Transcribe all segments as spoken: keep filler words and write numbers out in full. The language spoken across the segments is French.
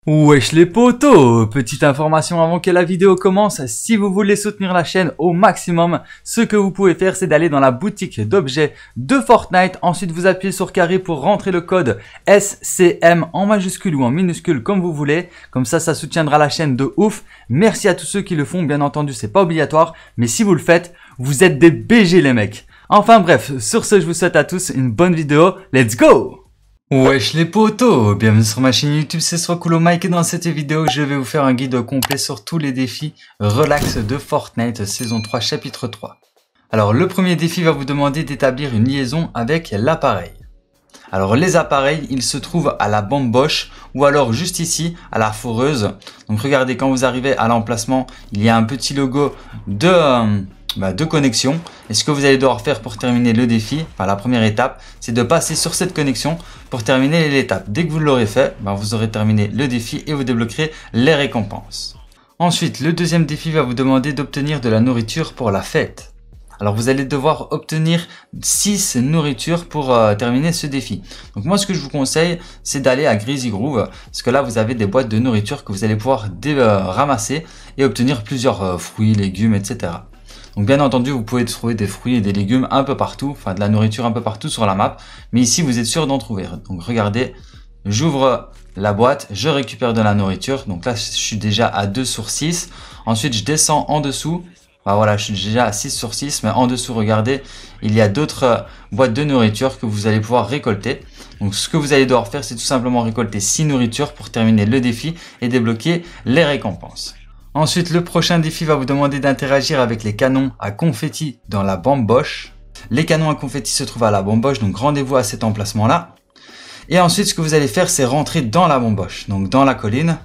Wesh les potos, petite information avant que la vidéo commence, si vous voulez soutenir la chaîne au maximum, ce que vous pouvez faire c'est d'aller dans la boutique d'objets de Fortnite, ensuite vous appuyez sur carré pour rentrer le code S C M en majuscule ou en minuscule comme vous voulez, comme ça ça soutiendra la chaîne de ouf. Merci à tous ceux qui le font, bien entendu c'est pas obligatoire, mais si vous le faites, vous êtes des B G les mecs. Enfin bref, sur ce je vous souhaite à tous une bonne vidéo, let's go! Wesh les potos, bienvenue sur ma chaîne YouTube, c'est Swakulo Mike et dans cette vidéo je vais vous faire un guide complet sur tous les défis relax de Fortnite saison trois chapitre trois. Alors le premier défi va vous demander d'établir une liaison avec l'appareil. Alors les appareils ils se trouvent à la bamboche ou alors juste ici à la foreuse. Donc regardez, quand vous arrivez à l'emplacement il y a un petit logo de... Euh, Bah, de connexion. Et ce que vous allez devoir faire pour terminer le défi, enfin la première étape, c'est de passer sur cette connexion pour terminer l'étape. Dès que vous l'aurez fait, bah, vous aurez terminé le défi et vous débloquerez les récompenses. Ensuite, le deuxième défi va vous demander d'obtenir de la nourriture pour la fête. Alors vous allez devoir obtenir six nourritures pour euh, terminer ce défi. Donc moi ce que je vous conseille c'est d'aller à Greasy Groove, parce que là vous avez des boîtes de nourriture que vous allez pouvoir euh, ramasser et obtenir plusieurs euh, fruits, légumes, et cetera. Donc bien entendu, vous pouvez trouver des fruits et des légumes un peu partout, enfin de la nourriture un peu partout sur la map. Mais ici, vous êtes sûr d'en trouver. Donc regardez, j'ouvre la boîte, je récupère de la nourriture. Donc là, je suis déjà à deux sur six. Ensuite, je descends en dessous. Bah voilà, je suis déjà à six sur six. Mais en dessous, regardez, il y a d'autres boîtes de nourriture que vous allez pouvoir récolter. Donc ce que vous allez devoir faire, c'est tout simplement récolter six nourritures pour terminer le défi et débloquer les récompenses. Ensuite, le prochain défi va vous demander d'interagir avec les canons à confetti dans la bamboche. Les canons à confetti se trouvent à la bamboche, donc rendez-vous à cet emplacement-là. Et ensuite, ce que vous allez faire, c'est rentrer dans la bamboche, donc dans la colline.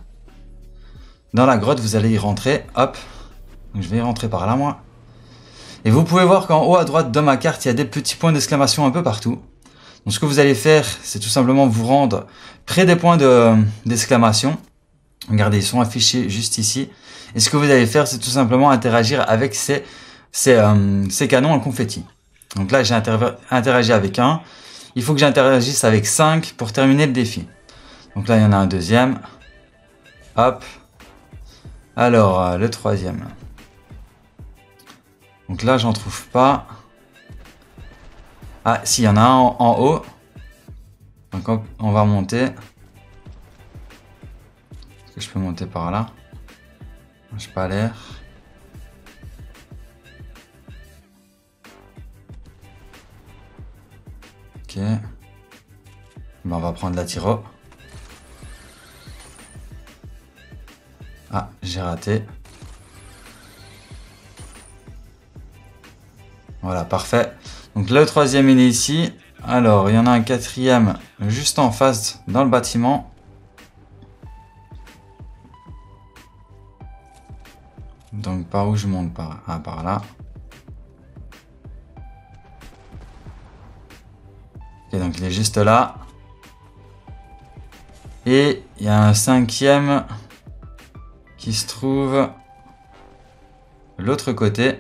Dans la grotte, vous allez y rentrer, hop. Donc, je vais y rentrer par là, moi. Et vous pouvez voir qu'en haut à droite de ma carte, il y a des petits points d'exclamation un peu partout. Donc, ce que vous allez faire, c'est tout simplement vous rendre près des points d'exclamation. De, Regardez, ils sont affichés juste ici. Et ce que vous allez faire, c'est tout simplement interagir avec ces, ces, euh, ces canons à confetti. Donc là, j'ai interagi avec un. Il faut que j'interagisse avec cinq pour terminer le défi. Donc là, il y en a un deuxième. Hop. Alors, euh, le troisième. Donc là, j'en trouve pas. Ah, si, il y en a un en, en haut. Donc on, on va monter. Est-ce que je peux monter par là? J'ai pas l'air. Ok. Ben, on va prendre la tiro. Ah, j'ai raté. Voilà, parfait. Donc le troisième il est ici. Alors, il y en a un quatrième juste en face dans le bâtiment. Donc par où je monte? Par, ah, par là. Ok, donc il est juste là. Et il y a un cinquième qui se trouve de l'autre côté.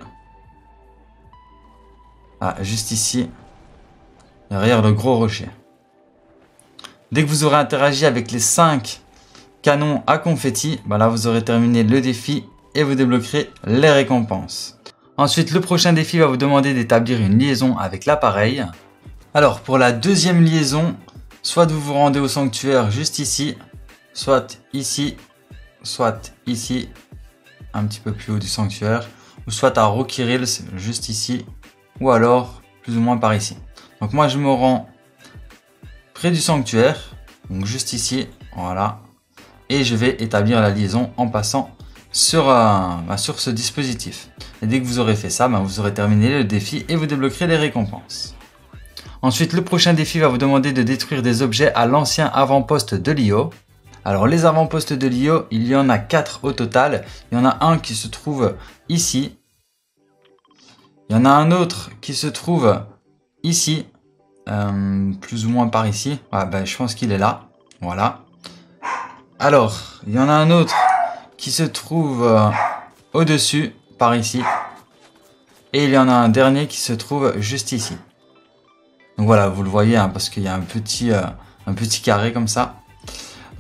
Ah, juste ici. Derrière le gros rocher. Dès que vous aurez interagi avec les cinq canons à confetti, bah là vous aurez terminé le défi et vous débloquerez les récompenses. Ensuite, le prochain défi va vous demander d'établir une liaison avec l'appareil. Alors, pour la deuxième liaison, soit vous vous rendez au sanctuaire juste ici, soit ici, soit ici, un petit peu plus haut du sanctuaire, ou soit à Rocky Rills, juste ici, ou alors plus ou moins par ici. Donc moi, je me rends près du sanctuaire, donc juste ici, voilà, et je vais établir la liaison en passant Sur, euh, bah, sur ce dispositif. Et dès que vous aurez fait ça, bah, vous aurez terminé le défi et vous débloquerez les récompenses. Ensuite, le prochain défi va vous demander de détruire des objets à l'ancien avant-poste de l'I O. Alors les avant-postes de l'I O, il y en a quatre au total. Il y en a un qui se trouve ici. Il y en a un autre qui se trouve ici. Euh, plus ou moins par ici. Ouais, bah, je pense qu'il est là. Voilà. Alors, il y en a un autre qui se trouve euh, au-dessus, par ici. Et il y en a un dernier qui se trouve juste ici. Donc voilà, vous le voyez, hein, parce qu'il y a un petit, euh, un petit carré comme ça.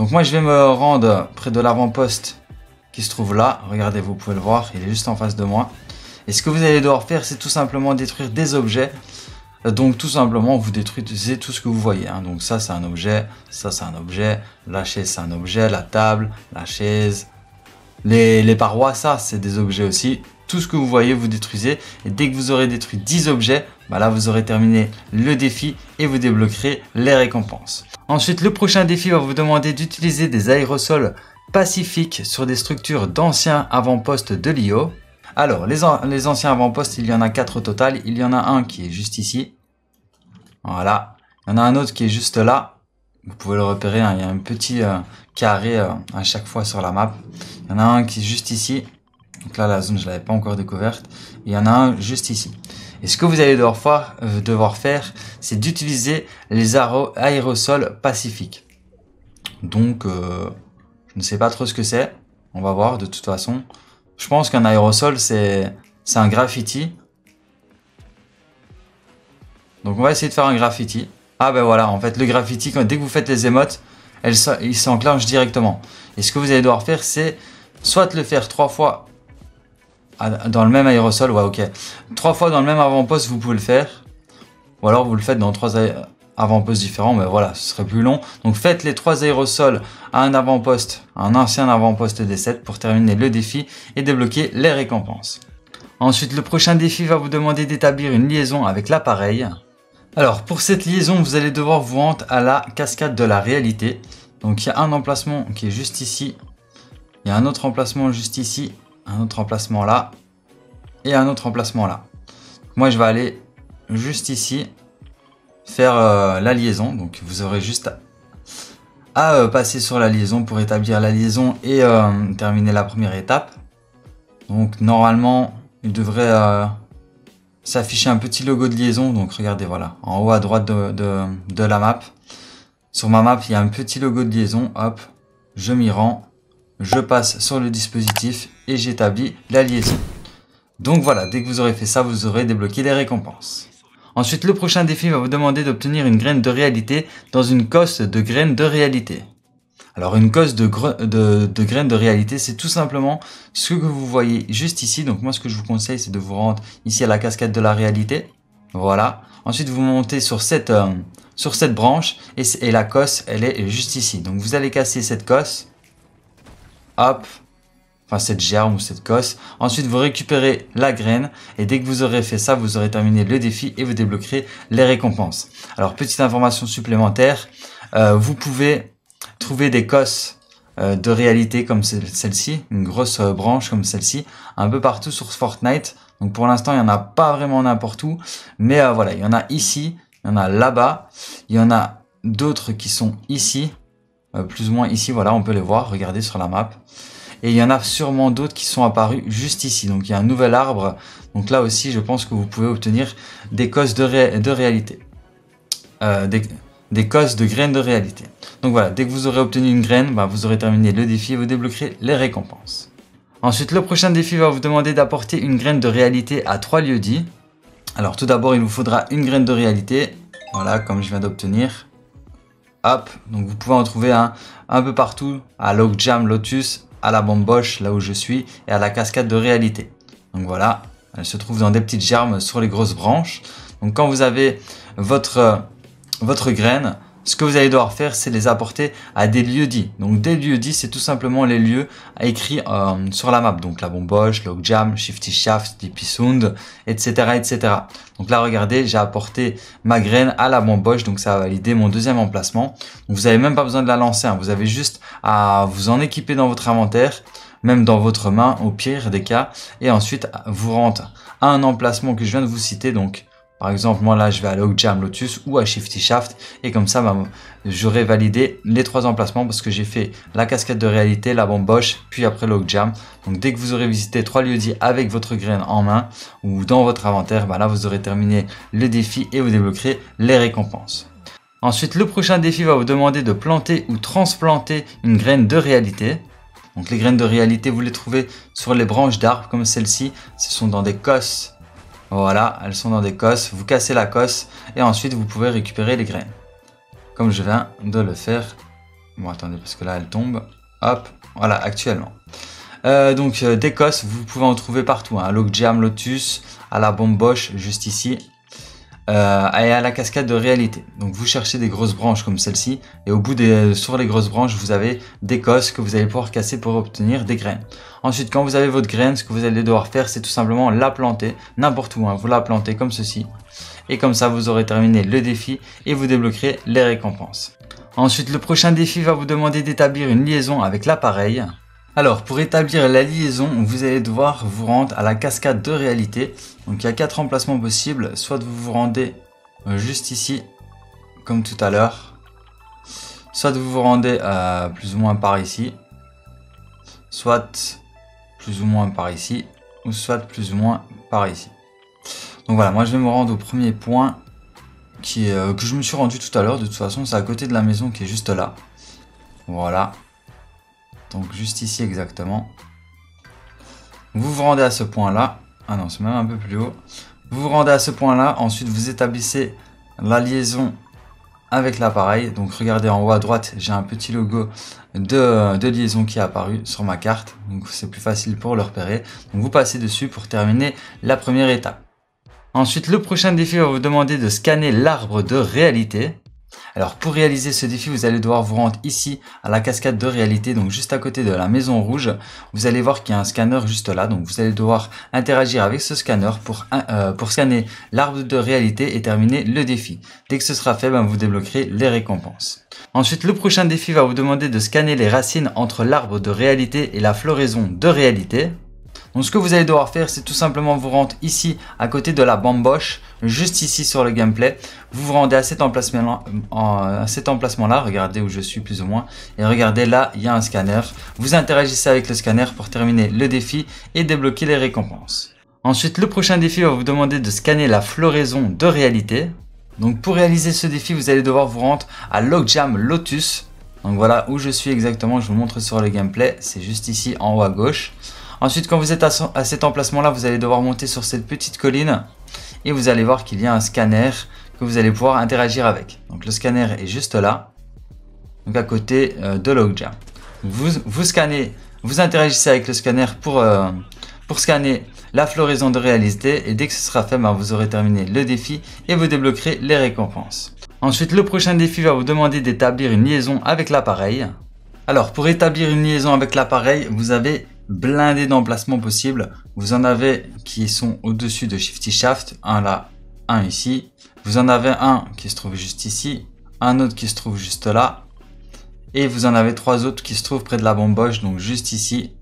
Donc moi je vais me rendre près de l'avant-poste qui se trouve là. Regardez, vous pouvez le voir, il est juste en face de moi. Et ce que vous allez devoir faire, c'est tout simplement détruire des objets. Donc tout simplement, vous détruisez tout ce que vous voyez. Hein. Donc ça c'est un objet, ça c'est un objet, la chaise c'est un objet, la table, la chaise, les, les parois, ça c'est des objets aussi. Tout ce que vous voyez, vous détruisez. Et dès que vous aurez détruit dix objets, bah là vous aurez terminé le défi et vous débloquerez les récompenses. Ensuite, le prochain défi va vous demander d'utiliser des aérosols pacifiques sur des structures d'anciens avant-postes de l'I O. Alors, les, an les anciens avant-postes, il y en a quatre au total. Il y en a un qui est juste ici. Voilà. Il y en a un autre qui est juste là. Vous pouvez le repérer, hein. Il y a un petit euh, carré euh, à chaque fois sur la map. Il y en a un qui est juste ici. Donc là, la zone, je ne l'avais pas encore découverte. Et il y en a un juste ici. Et ce que vous allez devoir faire, euh, devoir faire c'est d'utiliser les aérosols pacifiques. Donc, euh, je ne sais pas trop ce que c'est. On va voir de toute façon. Je pense qu'un aérosol, c'est un graffiti. Donc, on va essayer de faire un graffiti. Ah ben voilà, en fait, le graffiti, quand, dès que vous faites les émotes, elle, il s'enclenche directement. Et ce que vous allez devoir faire, c'est soit le faire trois fois dans le même aérosol, ouais, ok. Trois fois dans le même avant-poste, vous pouvez le faire. Ou alors, vous le faites dans trois avant-postes différents, mais voilà, ce serait plus long. Donc, faites les trois aérosols à un avant-poste, un ancien avant-poste des sept pour terminer le défi et débloquer les récompenses. Ensuite, le prochain défi va vous demander d'établir une liaison avec l'appareil. Alors, pour cette liaison, vous allez devoir vous rendre à la cascade de la réalité. Donc, il y a un emplacement qui est juste ici. Il y a un autre emplacement juste ici. Un autre emplacement là. Et un autre emplacement là. Moi, je vais aller juste ici. Faire euh, la liaison. Donc, vous aurez juste à, à euh, passer sur la liaison pour établir la liaison et euh, terminer la première étape. Donc, normalement, il devrait euh, s'afficher un petit logo de liaison. Donc, regardez, voilà. En haut à droite de, de, de la map. Sur ma map, il y a un petit logo de liaison. Hop, je m'y rends. Je passe sur le dispositif et j'établis la liaison. Donc voilà, dès que vous aurez fait ça, vous aurez débloqué les récompenses. Ensuite, le prochain défi va vous demander d'obtenir une graine de réalité dans une cosse de graines de réalité. Alors une cosse de, de, de graines de réalité, c'est tout simplement ce que vous voyez juste ici. Donc moi, ce que je vous conseille, c'est de vous rendre ici à la cascade de la réalité. Voilà. Ensuite, vous montez sur cette, euh, sur cette branche et, et la cosse, elle est juste ici. Donc vous allez casser cette cosse. Hop, enfin cette germe ou cette cosse. Ensuite, vous récupérez la graine et dès que vous aurez fait ça, vous aurez terminé le défi et vous débloquerez les récompenses. Alors, petite information supplémentaire, euh, vous pouvez trouver des cosses euh, de réalité comme celle-ci, une grosse euh, branche comme celle-ci, un peu partout sur Fortnite. Donc pour l'instant, il n'y en a pas vraiment n'importe où, mais euh, voilà, il y en a ici, il y en a là-bas, il y en a d'autres qui sont ici. Euh, plus ou moins ici, voilà, on peut les voir, regardez sur la map. Et il y en a sûrement d'autres qui sont apparus juste ici. Donc il y a un nouvel arbre. Donc là aussi, je pense que vous pouvez obtenir des cosses de, ré de réalité. Euh, des, des cosses de graines de réalité. Donc voilà, dès que vous aurez obtenu une graine, bah, vous aurez terminé le défi et vous débloquerez les récompenses. Ensuite, le prochain défi va vous demander d'apporter une graine de réalité à trois lieux dits. Alors tout d'abord, il vous faudra une graine de réalité. Voilà, comme je viens d'obtenir. Hop, donc vous pouvez en trouver un, un peu partout, à Logjam Lotus, à la bamboche, là où je suis, et à la cascade de réalité. Donc voilà, elle se trouve dans des petites germes sur les grosses branches. Donc quand vous avez votre, votre graine, ce que vous allez devoir faire, c'est les apporter à des lieux dits. Donc des lieux dits, c'est tout simplement les lieux écrits euh, sur la map. Donc la bomboche, Logjam, Shifty Shaft, Sleepy Sound, et cetera, et cetera. Donc là, regardez, j'ai apporté ma graine à la bomboche, donc ça va valider mon deuxième emplacement. Donc vous n'avez même pas besoin de la lancer, hein. Vous avez juste à vous en équiper dans votre inventaire, même dans votre main, au pire des cas, et ensuite vous rentre à un emplacement que je viens de vous citer. Donc par exemple, moi là, je vais à Logjam Lotus ou à Shifty Shaft, et comme ça, bah, j'aurai validé les trois emplacements parce que j'ai fait la cascade de réalité, la bamboche, puis après Logjam. Donc dès que vous aurez visité trois lieux dits avec votre graine en main ou dans votre inventaire, bah, là vous aurez terminé le défi et vous débloquerez les récompenses. Ensuite, le prochain défi va vous demander de planter ou transplanter une graine de réalité. Donc les graines de réalité, vous les trouvez sur les branches d'arbres comme celle-ci. Ce sont dans des cosses. Voilà, elles sont dans des cosses. Vous cassez la cosse et ensuite vous pouvez récupérer les graines. Comme je viens de le faire Bon, attendez, parce que là, elle tombe. Hop, voilà, actuellement. Euh, donc, euh, des cosses, vous pouvez en trouver partout. Hein. Logjam, Lotus, à la bomboche, juste ici. Euh, et à la cascade de réalité. Donc, vous cherchez des grosses branches comme celle-ci. Et au bout des, sur les grosses branches, vous avez des cosses que vous allez pouvoir casser pour obtenir des graines. Ensuite, quand vous avez votre graine, ce que vous allez devoir faire, c'est tout simplement la planter. N'importe où, hein. Vous la plantez comme ceci. Et comme ça, vous aurez terminé le défi et vous débloquerez les récompenses. Ensuite, le prochain défi va vous demander d'établir une liaison avec l'appareil. Alors, pour établir la liaison, vous allez devoir vous rendre à la cascade de réalité. Donc, il y a quatre emplacements possibles. Soit vous vous rendez juste ici, comme tout à l'heure. Soit vous vous rendez euh, plus ou moins par ici. Soit plus ou moins par ici. Ou soit plus ou moins par ici. Donc voilà, moi je vais me rendre au premier point qui est, euh, que je me suis rendu tout à l'heure. De toute façon, c'est à côté de la maison qui est juste là. Voilà. Donc juste ici exactement. Vous vous rendez à ce point-là. Ah non, c'est même un peu plus haut. Vous vous rendez à ce point-là. Ensuite, vous établissez la liaison avec l'appareil. Donc regardez en haut à droite, j'ai un petit logo de, de liaison qui est apparu sur ma carte. Donc c'est plus facile pour le repérer. Donc vous passez dessus pour terminer la première étape. Ensuite, le prochain défi va vous demander de scanner l'arbre de réalité. Alors, pour réaliser ce défi, vous allez devoir vous rendre ici à la cascade de réalité, donc juste à côté de la maison rouge. Vous allez voir qu'il y a un scanner juste là, donc vous allez devoir interagir avec ce scanner pour, euh, pour scanner l'arbre de réalité et terminer le défi. Dès que ce sera fait, ben, vous débloquerez les récompenses. Ensuite, le prochain défi va vous demander de scanner les racines entre l'arbre de réalité et la floraison de réalité. Donc ce que vous allez devoir faire, c'est tout simplement vous rendre ici à côté de la bamboche, juste ici sur le gameplay. Vous vous rendez à cet emplacement-là, à cet emplacement-là, regardez où je suis plus ou moins. Et regardez là, il y a un scanner. Vous interagissez avec le scanner pour terminer le défi et débloquer les récompenses. Ensuite, le prochain défi va vous demander de scanner la floraison de réalité. Donc pour réaliser ce défi, vous allez devoir vous rendre à Logjam Lotus. Donc voilà où je suis exactement, je vous montre sur le gameplay, c'est juste ici en haut à gauche. Ensuite, quand vous êtes à, à cet emplacement-là, vous allez devoir monter sur cette petite colline et vous allez voir qu'il y a un scanner que vous allez pouvoir interagir avec. Donc le scanner est juste là, donc à côté euh, de Logjam. Vous, vous scannez, vous interagissez avec le scanner pour, euh, pour scanner la floraison de réalité et dès que ce sera fait, ben, vous aurez terminé le défi et vous débloquerez les récompenses. Ensuite, le prochain défi va vous demander d'établir une liaison avec l'appareil. Alors, pour établir une liaison avec l'appareil, vous avez blindé d'emplacements possibles. Vous en avez qui sont au-dessus de Shifty Shaft, un là, un ici. Vous en avez un qui se trouve juste ici, un autre qui se trouve juste là. Et vous en avez trois autres qui se trouvent près de la bamboche, donc juste ici,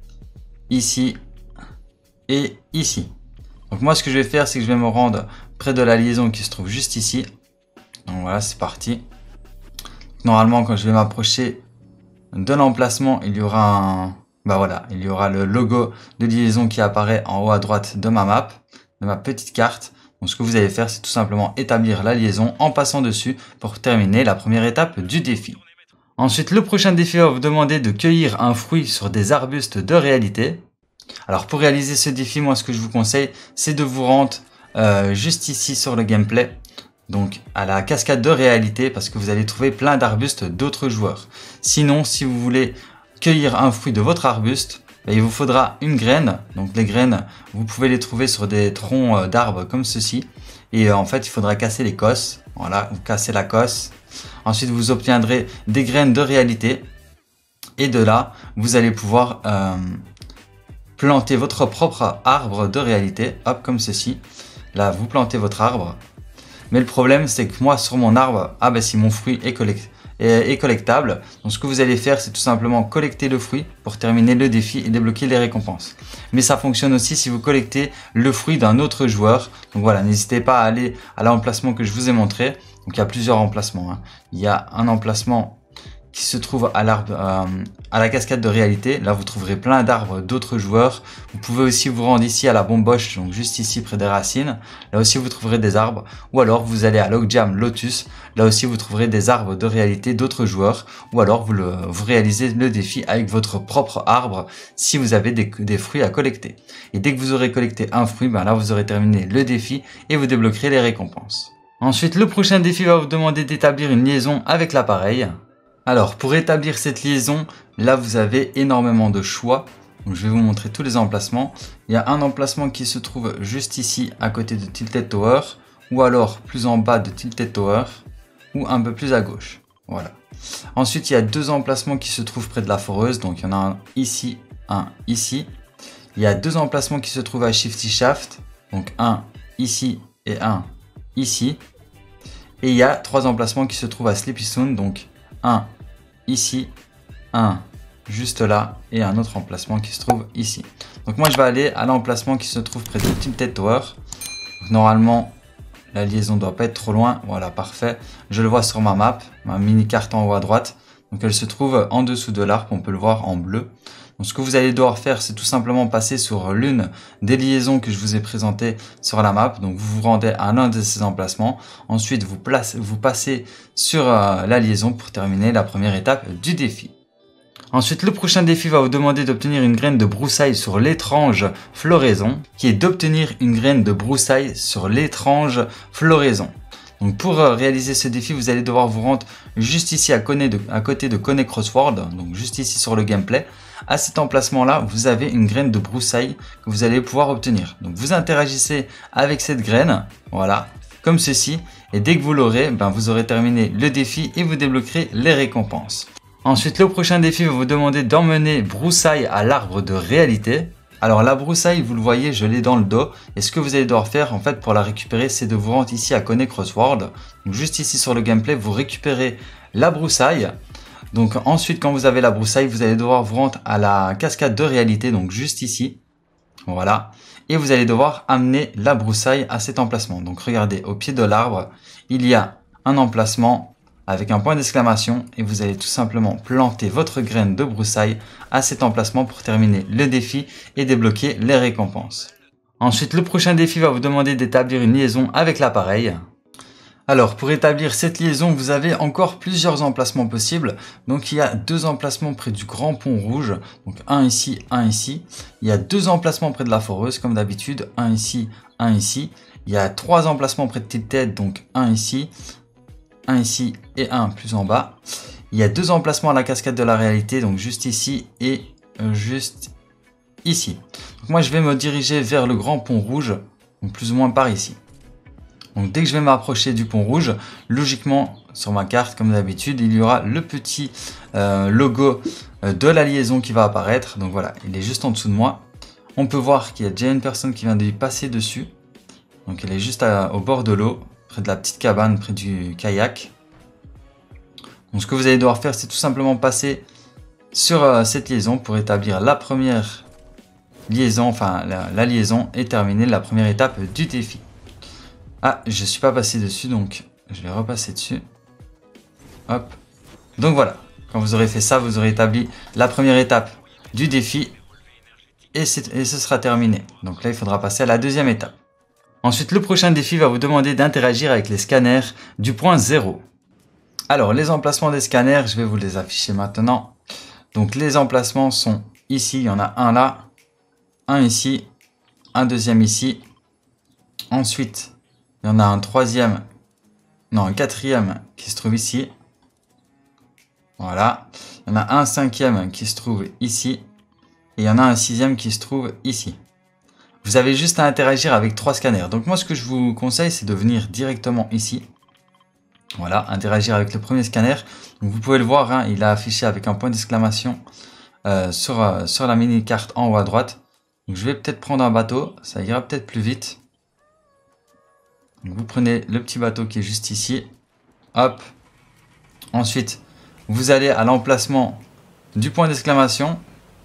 ici et ici. Donc moi ce que je vais faire, c'est que je vais me rendre près de la liaison qui se trouve juste ici. Donc voilà, c'est parti. Normalement, quand je vais m'approcher de l'emplacement, il y aura un... Bah voilà, il y aura le logo de liaison qui apparaît en haut à droite de ma map, de ma petite carte. Donc ce que vous allez faire, c'est tout simplement établir la liaison en passant dessus pour terminer la première étape du défi. Ensuite, le prochain défi va vous demander de cueillir un fruit sur des arbustes de réalité. Alors pour réaliser ce défi, moi ce que je vous conseille, c'est de vous rendre euh, juste ici sur le gameplay. Donc à la cascade de réalité parce que vous allez trouver plein d'arbustes d'autres joueurs. Sinon, si vous voulez cueillir un fruit de votre arbuste, ben, il vous faudra une graine. Donc les graines, vous pouvez les trouver sur des troncs d'arbres comme ceci. Et euh, en fait, il faudra casser les cosses. Voilà, vous cassez la cosse. Ensuite, vous obtiendrez des graines de réalité. Et de là, vous allez pouvoir euh, planter votre propre arbre de réalité. Hop, comme ceci. Là, vous plantez votre arbre. Mais le problème, c'est que moi, sur mon arbre, ah ben si mon fruit est collecté. est collectable. Donc ce que vous allez faire, c'est tout simplement collecter le fruit pour terminer le défi et débloquer les récompenses. Mais ça fonctionne aussi si vous collectez le fruit d'un autre joueur. Donc voilà, n'hésitez pas à aller à l'emplacement que je vous ai montré. Donc il y a plusieurs emplacements, hein. Il y a un emplacement qui se trouve à l'arbre, euh, à la cascade de réalité. Là, vous trouverez plein d'arbres d'autres joueurs. Vous pouvez aussi vous rendre ici à la bomboche, donc juste ici près des racines. Là aussi, vous trouverez des arbres. Ou alors, vous allez à Logjam Lotus. Là aussi, vous trouverez des arbres de réalité d'autres joueurs. Ou alors, vous, le, vous réalisez le défi avec votre propre arbre si vous avez des, des fruits à collecter. Et dès que vous aurez collecté un fruit, ben là, vous aurez terminé le défi et vous débloquerez les récompenses. Ensuite, le prochain défi va vous demander d'établir une liaison avec l'appareil. Alors, pour établir cette liaison, là, vous avez énormément de choix. Donc, je vais vous montrer tous les emplacements. Il y a un emplacement qui se trouve juste ici, à côté de Tilted Tower, ou alors plus en bas de Tilted Tower, ou un peu plus à gauche. Voilà. Ensuite, il y a deux emplacements qui se trouvent près de la foreuse. Donc, il y en a un ici, un ici. Il y a deux emplacements qui se trouvent à Shifty Shaft. Donc, un ici et un ici. Et il y a trois emplacements qui se trouvent à Sleepy Sound. Donc, un ici, un juste là et un autre emplacement qui se trouve ici. Donc, moi, je vais aller à l'emplacement qui se trouve près de Tilted Tower. Donc, normalement, la liaison ne doit pas être trop loin. Voilà, parfait. Je le vois sur ma map, ma mini carte en haut à droite. Donc, elle se trouve en dessous de l'arc. On peut le voir en bleu. Donc, ce que vous allez devoir faire, c'est tout simplement passer sur l'une des liaisons que je vous ai présentées sur la map. Donc, vous vous rendez à l'un de ces emplacements. Ensuite, vous, placez, vous passez sur euh, la liaison pour terminer la première étape du défi. Ensuite, le prochain défi va vous demander d'obtenir une graine de broussaille sur l'étrange floraison, qui est d'obtenir une graine de broussaille sur l'étrange floraison. Donc, pour euh, réaliser ce défi, vous allez devoir vous rendre juste ici à, de, à côté de Coney Crossword, donc juste ici sur le gameplay. À cet emplacement-là, vous avez une graine de broussaille que vous allez pouvoir obtenir. Donc, vous interagissez avec cette graine, voilà, comme ceci. Et dès que vous l'aurez, ben, vous aurez terminé le défi et vous débloquerez les récompenses. Ensuite, le prochain défi va vous demander d'emmener broussaille à l'arbre de réalité. Alors, la broussaille, vous le voyez, je l'ai dans le dos. Et ce que vous allez devoir faire, en fait, pour la récupérer, c'est de vous rendre ici à Coney Crossword. Donc, juste ici sur le gameplay, vous récupérez la broussaille. Donc ensuite, quand vous avez la broussaille, vous allez devoir vous rendre à la cascade de réalité, donc juste ici. Voilà. Et vous allez devoir amener la broussaille à cet emplacement. Donc regardez, au pied de l'arbre, il y a un emplacement avec un point d'exclamation. Et vous allez tout simplement planter votre graine de broussaille à cet emplacement pour terminer le défi et débloquer les récompenses. Ensuite, le prochain défi va vous demander d'établir une liaison avec l'appareil. Alors, pour établir cette liaison, vous avez encore plusieurs emplacements possibles. Donc, il y a deux emplacements près du Grand Pont Rouge. Donc, un ici, un ici. Il y a deux emplacements près de la Foreuse, comme d'habitude. Un ici, un ici. Il y a trois emplacements près de Tilted. Donc, un ici, un ici et un plus en bas. Il y a deux emplacements à la cascade de la réalité. Donc, juste ici et euh, juste ici. Donc, moi, je vais me diriger vers le Grand Pont Rouge. Donc, plus ou moins par ici. Donc dès que je vais m'approcher du pont rouge, logiquement sur ma carte comme d'habitude, il y aura le petit euh, logo de la liaison qui va apparaître. Donc voilà, il est juste en dessous de moi. On peut voir qu'il y a déjà une personne qui vient de passer dessus. Donc elle est juste à, au bord de l'eau, près de la petite cabane, près du kayak. Donc ce que vous allez devoir faire, c'est tout simplement passer sur euh, cette liaison pour établir la première liaison, enfin la, la liaison et terminer la première étape du défi. Ah, je ne suis pas passé dessus, donc je vais repasser dessus. Hop. Donc voilà, quand vous aurez fait ça, vous aurez établi la première étape du défi et, et ce sera terminé. Donc là, il faudra passer à la deuxième étape. Ensuite, le prochain défi va vous demander d'interagir avec les scanners du point zéro. Alors, les emplacements des scanners, je vais vous les afficher maintenant. Donc les emplacements sont ici, il y en a un là, un ici, un deuxième ici. Ensuite, il y en a un troisième, non un quatrième qui se trouve ici. Voilà. Il y en a un cinquième qui se trouve ici. Et il y en a un sixième qui se trouve ici. Vous avez juste à interagir avec trois scanners. Donc moi ce que je vous conseille c'est de venir directement ici. Voilà, interagir avec le premier scanner. Donc vous pouvez le voir, hein, il a affiché avec un point d'exclamation euh, sur, euh, sur la mini carte en haut à droite. Donc je vais peut-être prendre un bateau, ça ira peut-être plus vite. Vous prenez le petit bateau qui est juste ici. Hop. Ensuite, vous allez à l'emplacement du point d'exclamation.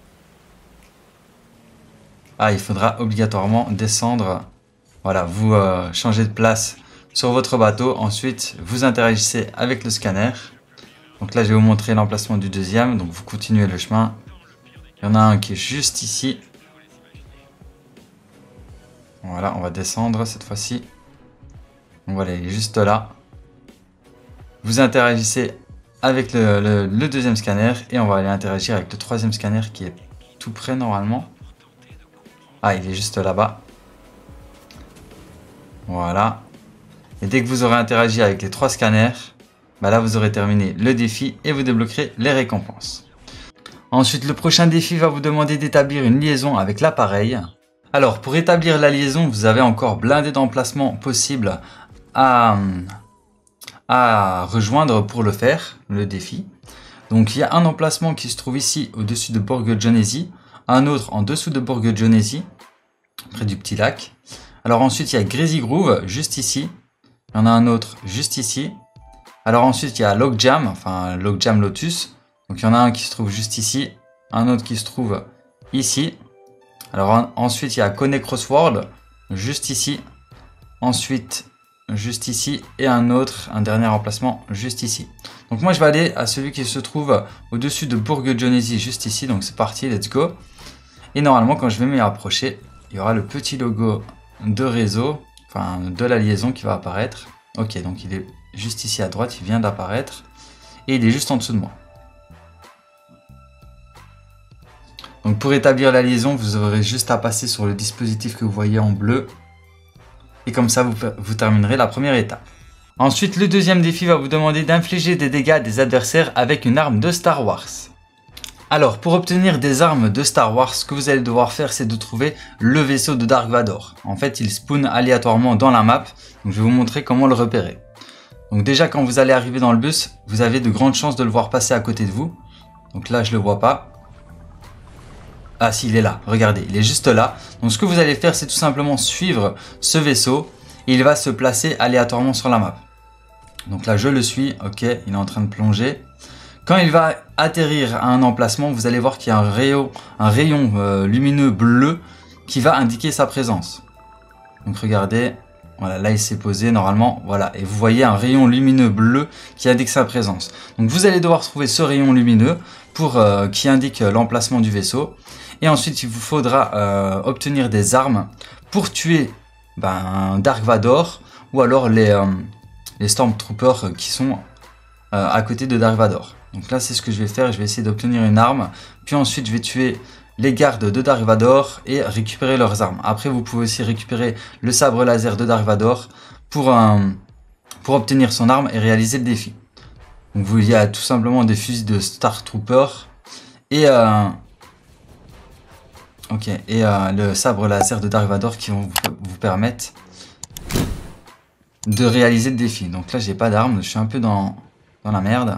Ah, il faudra obligatoirement descendre. Voilà, vous euh, changez de place sur votre bateau. Ensuite, vous interagissez avec le scanner. Donc là, je vais vous montrer l'emplacement du deuxième. Donc vous continuez le chemin. Il y en a un qui est juste ici. Voilà, on va descendre cette fois-ci. Donc voilà, il est juste là. Vous interagissez avec le, le, le deuxième scanner et on va aller interagir avec le troisième scanner qui est tout près normalement. Ah, il est juste là-bas. Voilà. Et dès que vous aurez interagi avec les trois scanners, bah là vous aurez terminé le défi et vous débloquerez les récompenses. Ensuite, le prochain défi va vous demander d'établir une liaison avec l'appareil. Alors, pour établir la liaison, vous avez encore blindé d'emplacements possibles à, à rejoindre pour le faire, le défi. Donc, il y a un emplacement qui se trouve ici, au-dessus de Borgo Genesi, un autre en dessous de Borgo Genesi, près du petit lac. Alors ensuite, il y a Greasy Groove, juste ici. Il y en a un autre, juste ici. Alors ensuite, il y a Logjam, enfin Logjam Lotus. Donc il y en a un qui se trouve juste ici, un autre qui se trouve ici. Alors en, ensuite il y a Connect Crossword, juste ici. Ensuite juste ici et un autre, un dernier emplacement juste ici. Donc moi je vais aller à celui qui se trouve au-dessus de Borgo Genesi, juste ici. Donc c'est parti, let's go. Et normalement quand je vais m'y approcher, il y aura le petit logo de réseau, enfin de la liaison qui va apparaître. Ok, donc il est juste ici à droite, il vient d'apparaître. Et il est juste en dessous de moi. Donc pour établir la liaison, vous aurez juste à passer sur le dispositif que vous voyez en bleu. Et comme ça, vous, vous terminerez la première étape. Ensuite, le deuxième défi va vous demander d'infliger des dégâts à des adversaires avec une arme de Star Wars. Alors, pour obtenir des armes de Star Wars, ce que vous allez devoir faire, c'est de trouver le vaisseau de Dark Vador. En fait, il spawn aléatoirement dans la map. Donc je vais vous montrer comment le repérer. Donc déjà, quand vous allez arriver dans le bus, vous avez de grandes chances de le voir passer à côté de vous. Donc là, je ne le vois pas. Ah si, il est là, regardez, il est juste là. Donc ce que vous allez faire, c'est tout simplement suivre ce vaisseau. Et il va se placer aléatoirement sur la map. Donc là, je le suis, ok, il est en train de plonger. Quand il va atterrir à un emplacement, vous allez voir qu'il y a un rayon, un rayon euh, lumineux bleu qui va indiquer sa présence. Donc regardez, voilà, là il s'est posé normalement, voilà. Et vous voyez un rayon lumineux bleu qui indique sa présence. Donc vous allez devoir trouver ce rayon lumineux pour euh, qui indique l'emplacement du vaisseau. Et ensuite, il vous faudra euh, obtenir des armes pour tuer ben, Dark Vador ou alors les, euh, les Stormtroopers qui sont euh, à côté de Dark Vador. Donc là, c'est ce que je vais faire. Je vais essayer d'obtenir une arme. Puis ensuite, je vais tuer les gardes de Dark Vador et récupérer leurs armes. Après, vous pouvez aussi récupérer le sabre laser de Dark Vador pour, euh, pour obtenir son arme et réaliser le défi. Donc, il y a tout simplement des fusils de Star Trooper et... Euh, Ok, et euh, le sabre laser de Dark Vador qui vont vous, vous permettre de réaliser le défi. Donc là, j'ai pas d'arme, je suis un peu dans, dans la merde.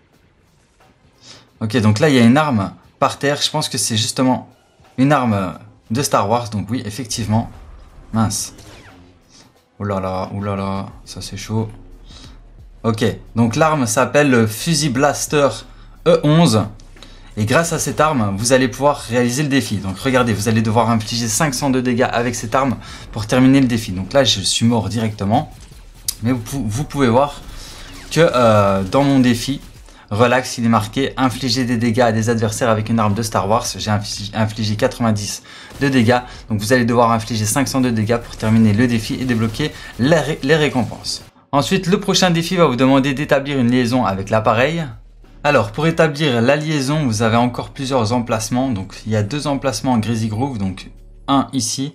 Ok, donc là, il y a une arme par terre. Je pense que c'est justement une arme de Star Wars. Donc oui, effectivement. Mince. Oh là là, oh là là, ça c'est chaud. Ok, donc l'arme s'appelle le Fusil Blaster E onze. Et grâce à cette arme, vous allez pouvoir réaliser le défi. Donc regardez, vous allez devoir infliger cinq cents de dégâts avec cette arme pour terminer le défi. Donc là, je suis mort directement. Mais vous, vous pouvez voir que euh, dans mon défi, relax, il est marqué infliger des dégâts à des adversaires avec une arme de Star Wars. J'ai infligé, infligé quatre-vingt-dix de dégâts. Donc vous allez devoir infliger cinq cents de dégâts pour terminer le défi et débloquer les, ré les récompenses. Ensuite, le prochain défi va vous demander d'établir une liaison avec l'appareil. Alors, pour établir la liaison, vous avez encore plusieurs emplacements. Donc, il y a deux emplacements en Greasy Groove. Donc, un ici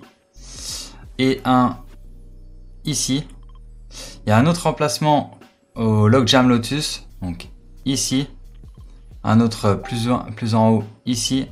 et un ici. Il y a un autre emplacement au Logjam Lotus. Donc, ici. Un autre plus, plus en haut, ici.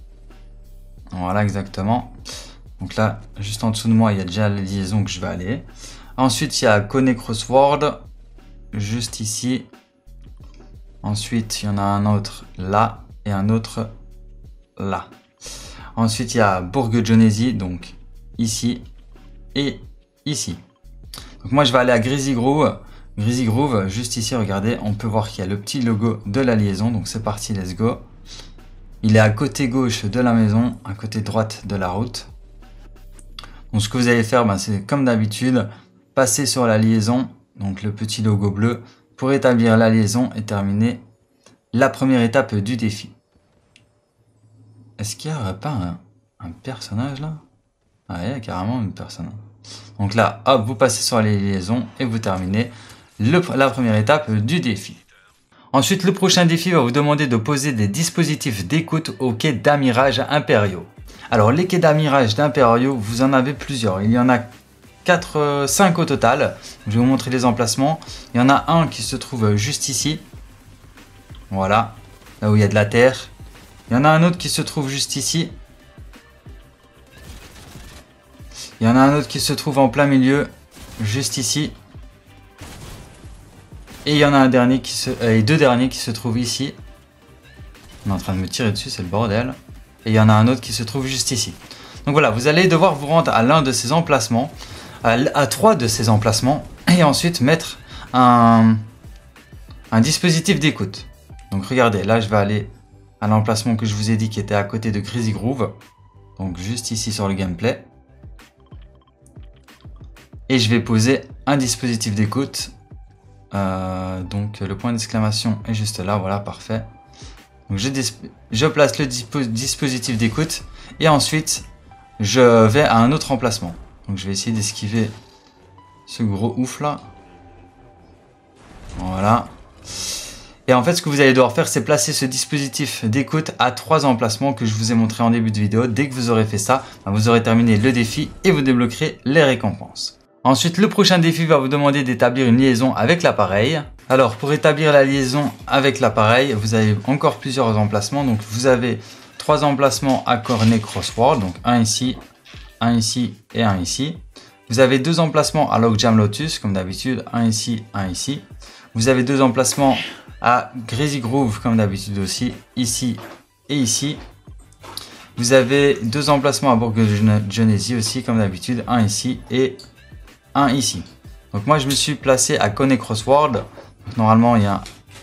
Voilà, exactement. Donc là, juste en dessous de moi, il y a déjà la liaison que je vais aller. Ensuite, il y a Connect Crossword. Juste ici. Ensuite, il y en a un autre là et un autre là. Ensuite, il y a Borgo Genesi, donc ici et ici. Donc moi, je vais aller à Greasy Groove. Greasy Groove, juste ici, regardez, on peut voir qu'il y a le petit logo de la liaison. Donc c'est parti, let's go. Il est à côté gauche de la maison, à côté droite de la route. Donc ce que vous allez faire, ben, c'est comme d'habitude, passer sur la liaison, donc le petit logo bleu, pour établir la liaison et terminer la première étape du défi. Est-ce qu'il n'y aurait pas un, un personnage là? Ah, il y a carrément une personne. Donc là, hop, vous passez sur les liaisons et vous terminez le, la première étape du défi. Ensuite, le prochain défi va vous demander de poser des dispositifs d'écoute aux quais d'amirage impériaux. Alors, les quais d'amirage d'impériaux, vous en avez plusieurs. Il y en a quatre, cinq au total. Je vais vous montrer les emplacements. Il y en a un qui se trouve juste ici. Voilà, là où il y a de la terre. Il y en a un autre qui se trouve juste ici. Il y en a un autre qui se trouve en plein milieu, juste ici. Et il y en a un dernier qui se, euh, et deux derniers qui se trouvent ici. On est en train de me tirer dessus, c'est le bordel. Et il y en a un autre qui se trouve juste ici. Donc voilà, vous allez devoir vous rendre à l'un de ces emplacements, à, à trois de ces emplacements, et ensuite mettre un, un dispositif d'écoute. Donc regardez, là je vais aller à l'emplacement que je vous ai dit qui était à côté de Crazy Groove. Donc juste ici sur le gameplay. Et je vais poser un dispositif d'écoute. Euh, donc le point d'exclamation est juste là, voilà, parfait. Donc je, je place le dispo dispositif d'écoute et ensuite je vais à un autre emplacement. Donc je vais essayer d'esquiver ce gros ouf là. Voilà. Et en fait ce que vous allez devoir faire, c'est placer ce dispositif d'écoute à trois emplacements que je vous ai montré en début de vidéo. Dès que vous aurez fait ça, vous aurez terminé le défi et vous débloquerez les récompenses. Ensuite, le prochain défi va vous demander d'établir une liaison avec l'appareil. Alors, pour établir la liaison avec l'appareil, vous avez encore plusieurs emplacements. Donc, vous avez trois emplacements à Cornet Crossword. Donc, un ici, un ici et un ici. Vous avez deux emplacements à Logjam Lotus, comme d'habitude, un ici, un ici. Vous avez deux emplacements à Crazy Groove, comme d'habitude aussi, ici et ici. Vous avez deux emplacements à Bourg-Genesis aussi, comme d'habitude, un ici et un ici. Donc moi je me suis placé à Cornet Crossword. Donc, normalement il y a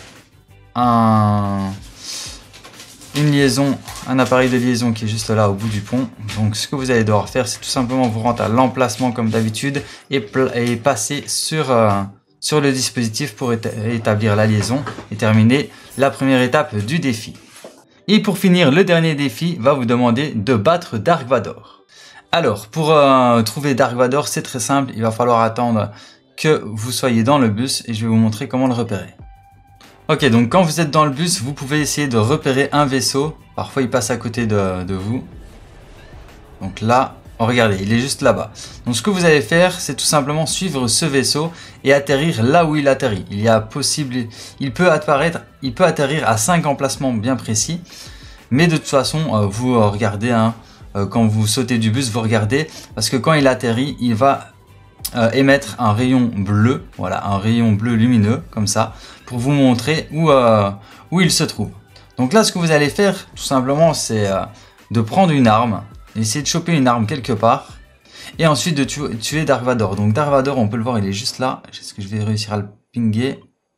un, une liaison, un appareil de liaison qui est juste là au bout du pont. Donc ce que vous allez devoir faire, c'est tout simplement vous rendre à l'emplacement comme d'habitude et, et passer sur, euh, sur le dispositif pour établir la liaison et terminer la première étape du défi. Et pour finir, le dernier défi va vous demander de battre Dark Vador. Alors, pour euh, trouver Dark Vador, c'est très simple. Il va falloir attendre que vous soyez dans le bus et je vais vous montrer comment le repérer. Ok, donc quand vous êtes dans le bus, vous pouvez essayer de repérer un vaisseau. Parfois, il passe à côté de, de vous. Donc là, oh, regardez, il est juste là-bas. Donc ce que vous allez faire, c'est tout simplement suivre ce vaisseau et atterrir là où il atterrit. Il y a possible, il peut apparaître, il peut atterrir à cinq emplacements bien précis. Mais de toute façon, euh, vous euh, regardez un... hein, quand vous sautez du bus, vous regardez, parce que quand il atterrit, il va euh, émettre un rayon bleu, voilà, un rayon bleu lumineux, comme ça, pour vous montrer où, euh, où il se trouve. Donc là, ce que vous allez faire, tout simplement, c'est euh, de prendre une arme, essayer de choper une arme quelque part, et ensuite de tuer, tuer Dark Vador. Donc Dark Vador, on peut le voir, il est juste là. Est-ce que je vais réussir à le pinguer?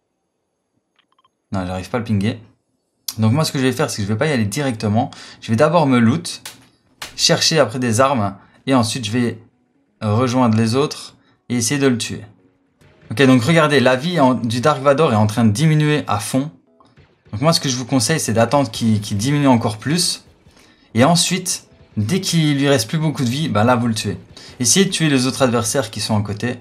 Non, j'arrive pas à le pinguer. Donc moi, ce que je vais faire, c'est que je vais pas y aller directement. Je vais d'abord me loot, chercher après des armes et ensuite je vais rejoindre les autres et essayer de le tuer. Ok, donc regardez, la vie en, du Dark Vador est en train de diminuer à fond. Donc moi ce que je vous conseille, c'est d'attendre qu'il qu'il diminue encore plus. Et ensuite, dès qu'il lui reste plus beaucoup de vie, ben là vous le tuez. Essayez de tuer les autres adversaires qui sont à côté.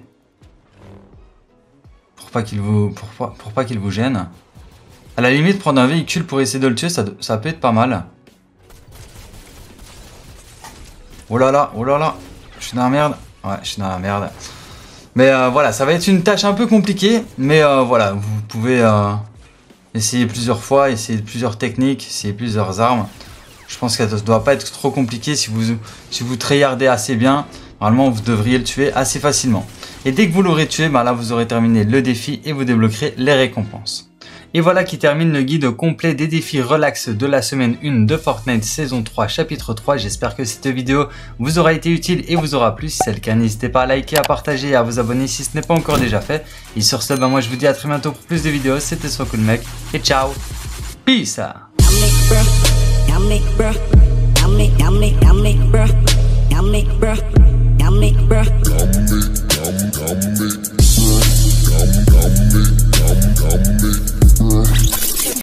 Pour pas qu'il vous, pour pas, pour pas qu'il vous gêne. À la limite, prendre un véhicule pour essayer de le tuer, ça, ça peut être pas mal. Oh là là, oh là là, je suis dans la merde. Ouais, je suis dans la merde. Mais euh, voilà, ça va être une tâche un peu compliquée. Mais euh, voilà, vous pouvez euh, essayer plusieurs fois, essayer plusieurs techniques, essayer plusieurs armes. Je pense que ça ne doit pas être trop compliqué. Si vous, si vous tryhardez assez bien, normalement vous devriez le tuer assez facilement. Et dès que vous l'aurez tué, bah là vous aurez terminé le défi et vous débloquerez les récompenses. Et voilà qui termine le guide complet des défis relax de la semaine un de Fortnite saison trois chapitre trois. J'espère que cette vidéo vous aura été utile et vous aura plu. Si c'est le cas, n'hésitez pas à liker, à partager et à vous abonner si ce n'est pas encore déjà fait. Et sur ce, bah moi je vous dis à très bientôt pour plus de vidéos. C'était SoCoolMec et ciao. Peace. Yummy, bruh.